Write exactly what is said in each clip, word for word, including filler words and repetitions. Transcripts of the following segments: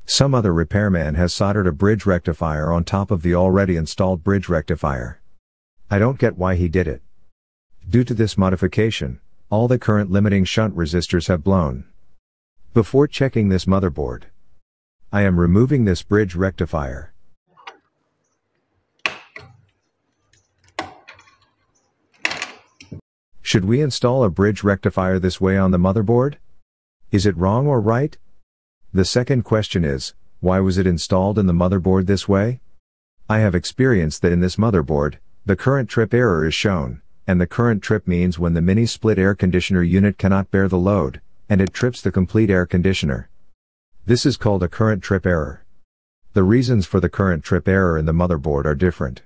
Some other repairman has soldered a bridge rectifier on top of the already installed bridge rectifier. I don't get why he did it. Due to this modification, all the current limiting shunt resistors have blown. Before checking this motherboard, I am removing this bridge rectifier. Should we install a bridge rectifier this way on the motherboard? Is it wrong or right? The second question is, why was it installed in the motherboard this way? I have experienced that in this motherboard, the current trip error is shown, and the current trip means when the mini split air conditioner unit cannot bear the load, and it trips the complete air conditioner. This is called a current trip error. The reasons for the current trip error in the motherboard are different.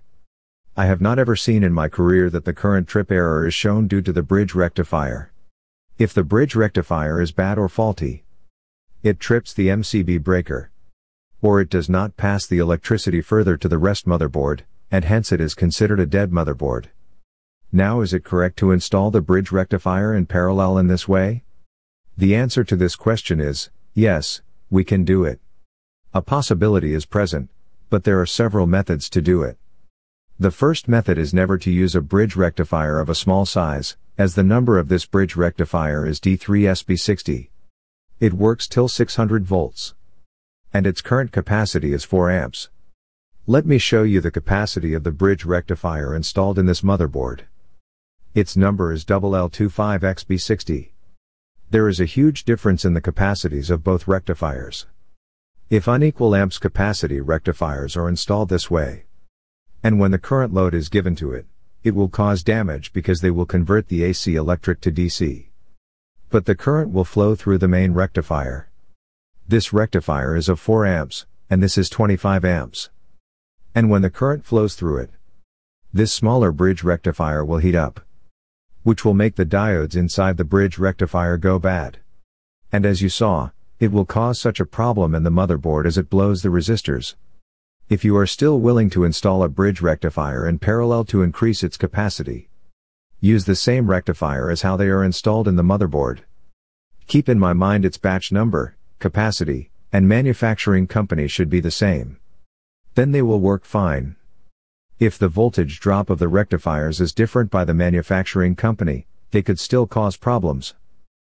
I have not ever seen in my career that the current trip error is shown due to the bridge rectifier. If the bridge rectifier is bad or faulty, it trips the M C B breaker, or it does not pass the electricity further to the rest motherboard, and hence it is considered a dead motherboard. Now, is it correct to install the bridge rectifier in parallel in this way? The answer to this question is, yes, we can do it. A possibility is present, but there are several methods to do it. The first method is never to use a bridge rectifier of a small size, as the number of this bridge rectifier is D three S B sixty. It works till six hundred volts. And its current capacity is four amps. Let me show you the capacity of the bridge rectifier installed in this motherboard. Its number is L L twenty-five X B sixty. There is a huge difference in the capacities of both rectifiers. If unequal amps capacity rectifiers are installed this way, and when the current load is given to it, it will cause damage because they will convert the A C electric to D C. But the current will flow through the main rectifier. This rectifier is of four amps, and this is twenty-five amps. And when the current flows through it, this smaller bridge rectifier will heat up, which will make the diodes inside the bridge rectifier go bad. And as you saw, it will cause such a problem in the motherboard as it blows the resistors. If you are still willing to install a bridge rectifier in parallel to increase its capacity, use the same rectifier as how they are installed in the motherboard. Keep in my mind its batch number, capacity, and manufacturing company should be the same. Then they will work fine. If the voltage drop of the rectifiers is different by the manufacturing company, they could still cause problems.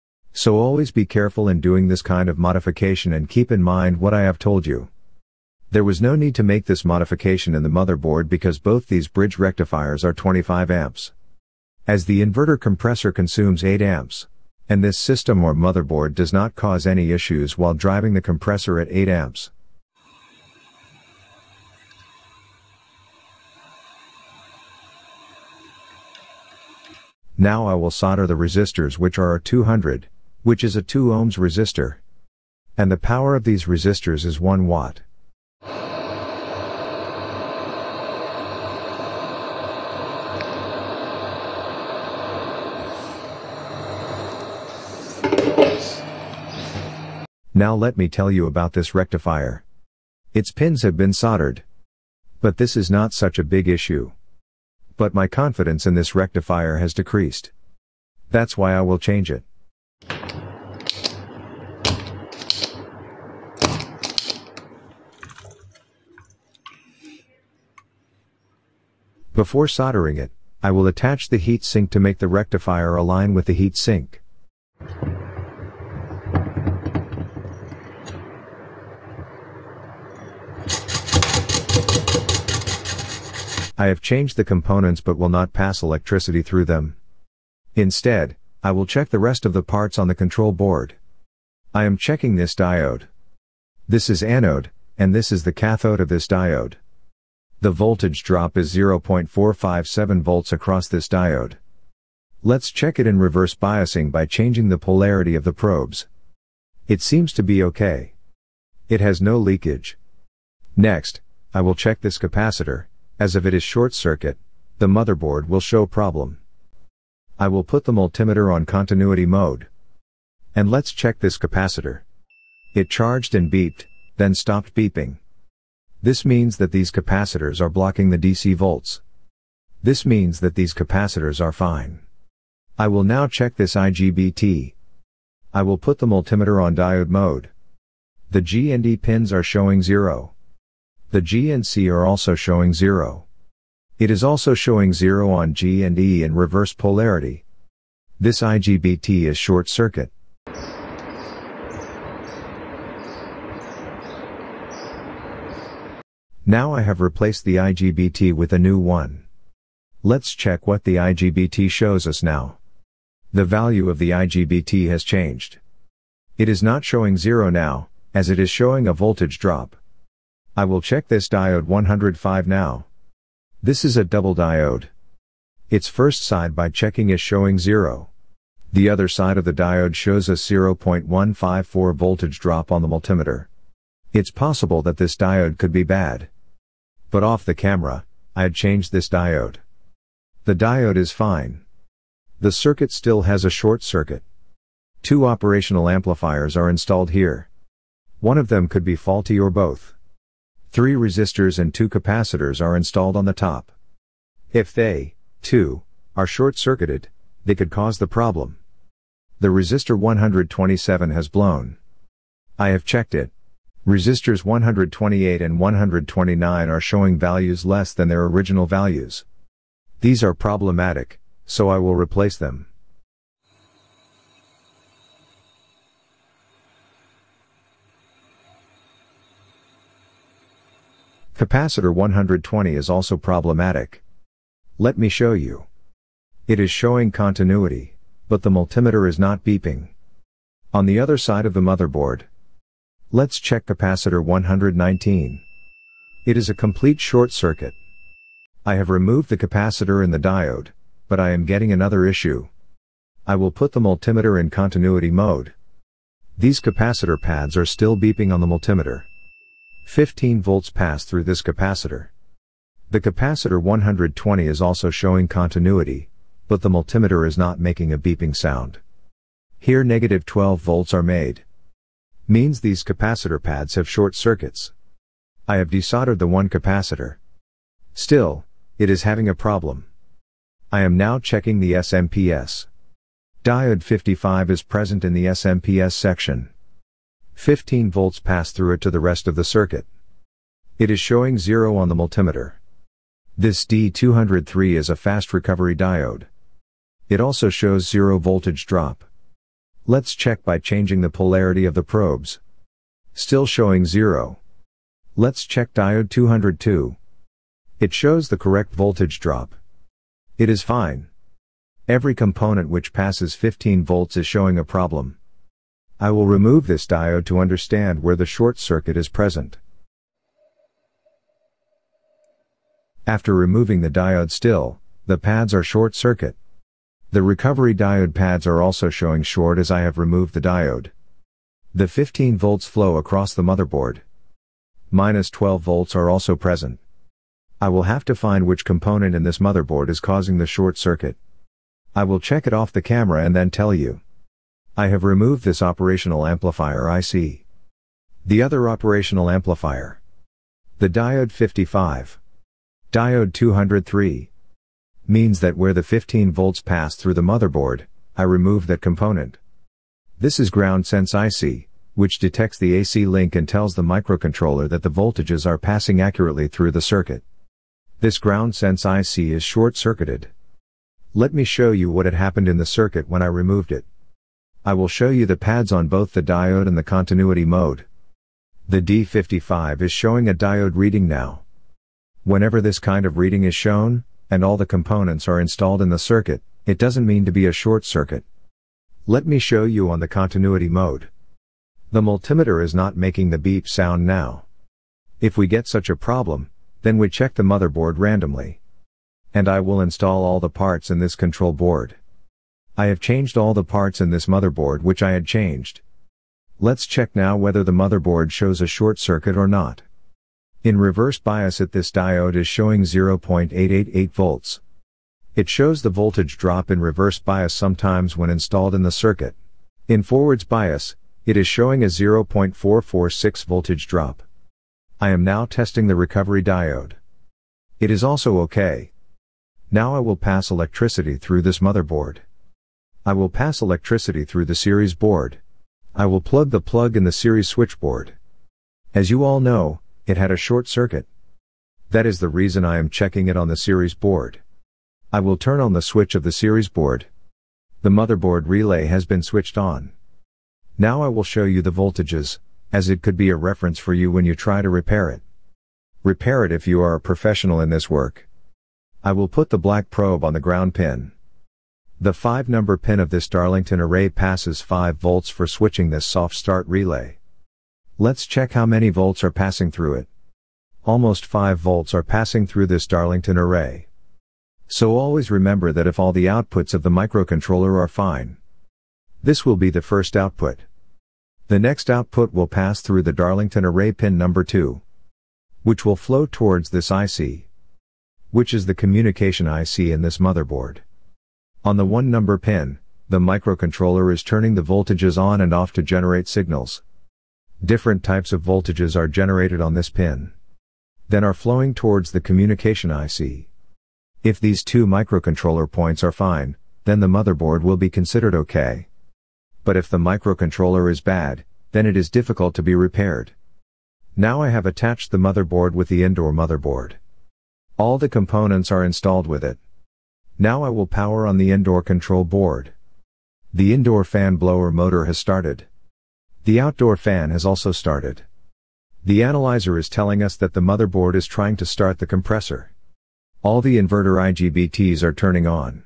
So always be careful in doing this kind of modification and keep in mind what I have told you. There was no need to make this modification in the motherboard because both these bridge rectifiers are twenty-five amps. As the inverter compressor consumes eight amps, and this system or motherboard does not cause any issues while driving the compressor at eight amps. Now I will solder the resistors, which are a two hundred, which is a two ohms resistor. And the power of these resistors is one watt. Now let me tell you about this rectifier. Its pins have been soldered. But this is not such a big issue. But my confidence in this rectifier has decreased. That's why I will change it. Before soldering it, I will attach the heat sink to make the rectifier align with the heat sink. I have changed the components but will not pass electricity through them. Instead, I will check the rest of the parts on the control board. I am checking this diode. This is anode, and this is the cathode of this diode. The voltage drop is zero point four five seven volts across this diode. Let's check it in reverse biasing by changing the polarity of the probes. It seems to be okay. It has no leakage. Next, I will check this capacitor, as if it is short circuit, the motherboard will show problem. I will put the multimeter on continuity mode. And let's check this capacitor. It charged and beeped, then stopped beeping. This means that these capacitors are blocking the D C volts. This means that these capacitors are fine. I will now check this I G B T. I will put the multimeter on diode mode. The G and E pins are showing zero. The G and C are also showing zero. It is also showing zero on G and E in reverse polarity. This I G B T is short circuit. Now I have replaced the I G B T with a new one. Let's check what the I G B T shows us now. The value of the I G B T has changed. It is not showing zero now, as it is showing a voltage drop. I will check this diode one hundred five now. This is a double diode. Its first side by checking is showing zero. The other side of the diode shows us zero point one five four voltage drop on the multimeter. It's possible that this diode could be bad. But off the camera, I had changed this diode. The diode is fine. The circuit still has a short circuit. Two operational amplifiers are installed here. One of them could be faulty or both. Three resistors and two capacitors are installed on the top. If they, too, are short-circuited, they could cause the problem. The resistor one hundred twenty-seven has blown. I have checked it. Resistors one hundred twenty-eight and one hundred twenty-nine are showing values less than their original values. These are problematic, so I will replace them. Capacitor one hundred twenty is also problematic. Let me show you. It is showing continuity, but the multimeter is not beeping. On the other side of the motherboard, let's check capacitor one hundred nineteen. It is a complete short circuit. I have removed the capacitor and the diode, but I am getting another issue. I will put the multimeter in continuity mode. These capacitor pads are still beeping on the multimeter. fifteen volts pass through this capacitor. The capacitor one hundred twenty is also showing continuity, but the multimeter is not making a beeping sound. Here negative twelve volts are made. Means these capacitor pads have short circuits. I have desoldered the one capacitor. Still, it is having a problem. I am now checking the S M P S. Diode fifty-five is present in the S M P S section. fifteen volts pass through it to the rest of the circuit. It is showing zero on the multimeter. This D two oh three is a fast recovery diode. It also shows zero voltage drop. Let's check by changing the polarity of the probes. Still showing zero. Let's check diode two oh two. It shows the correct voltage drop. It is fine. Every component which passes fifteen volts is showing a problem. I will remove this diode to understand where the short circuit is present. After removing the diode still, the pads are short circuit. The recovery diode pads are also showing short as I have removed the diode. The fifteen volts flow across the motherboard. Minus twelve volts are also present. I will have to find which component in this motherboard is causing the short circuit. I will check it off the camera and then tell you. I have removed this operational amplifier I C. The other operational amplifier. The diode fifty-five. Diode two oh three. Means that where the fifteen volts pass through the motherboard, I remove that component. This is ground sense I C, which detects the A C link and tells the microcontroller that the voltages are passing accurately through the circuit. This ground sense I C is short-circuited. Let me show you what had happened in the circuit when I removed it. I will show you the pads on both the diode and the continuity mode. The D fifty-five is showing a diode reading now. Whenever this kind of reading is shown, and all the components are installed in the circuit, it doesn't mean to be a short circuit. Let me show you on the continuity mode. The multimeter is not making the beep sound now. If we get such a problem, then we check the motherboard randomly. And I will install all the parts in this control board. I have changed all the parts in this motherboard which I had changed. Let's check now whether the motherboard shows a short circuit or not. In reverse bias it this diode is showing zero point eight eight eight volts. It shows the voltage drop in reverse bias sometimes when installed in the circuit. In forwards bias, it is showing a zero point four four six voltage drop. I am now testing the recovery diode. It is also okay. Now I will pass electricity through this motherboard. I will pass electricity through the series board. I will plug the plug in the series switchboard. As you all know, it had a short circuit. That is the reason I am checking it on the series board. I will turn on the switch of the series board. The motherboard relay has been switched on. Now I will show you the voltages, as it could be a reference for you when you try to repair it. Repair it if you are a professional in this work. I will put the black probe on the ground pin. The five number pin of this Darlington array passes five volts for switching this soft start relay. Let's check how many volts are passing through it. Almost five volts are passing through this Darlington array. So always remember that if all the outputs of the microcontroller are fine, this will be the first output. The next output will pass through the Darlington array pin number two, which will flow towards this I C, which is the communication I C in this motherboard. On the one number pin, the microcontroller is turning the voltages on and off to generate signals. Different types of voltages are generated on this pin, then are flowing towards the communication I C. If these two microcontroller points are fine, then the motherboard will be considered okay. But if the microcontroller is bad, then it is difficult to be repaired. Now I have attached the motherboard with the indoor motherboard. All the components are installed with it. Now I will power on the indoor control board. The indoor fan blower motor has started. The outdoor fan has also started. The analyzer is telling us that the motherboard is trying to start the compressor. All the inverter I G B Ts are turning on.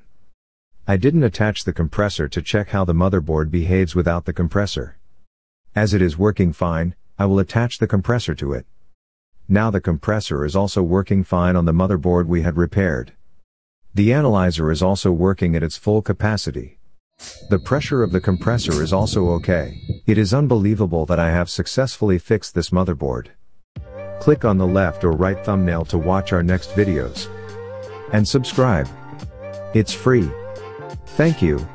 I didn't attach the compressor to check how the motherboard behaves without the compressor. As it is working fine, I will attach the compressor to it. Now the compressor is also working fine on the motherboard we had repaired. The analyzer is also working at its full capacity. The pressure of the compressor is also okay. It is unbelievable that I have successfully fixed this motherboard. Click on the left or right thumbnail to watch our next videos. And subscribe. It's free. Thank you.